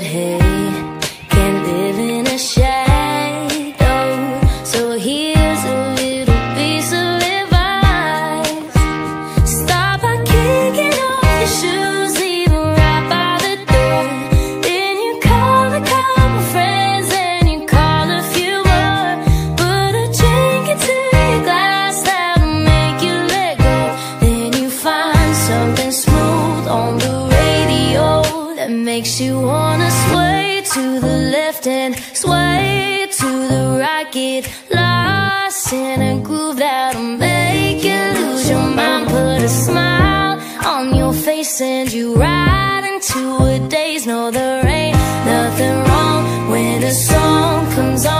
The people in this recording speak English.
Hey, can't live in a shadow, so here's a little piece of advice. Stop by kicking off your shoes, leave 'em right by the door. Then you call a couple friends, then you call a few more. Put a drink into your glass that'll make you let go. Then you find something smooth on the radio that makes you wanna sway to the left and sway to the right. Get lost in a groove that'll make you lose your mind. Put a smile on your face, send you right into a daze. No, there ain't nothing wrong when a song comes on.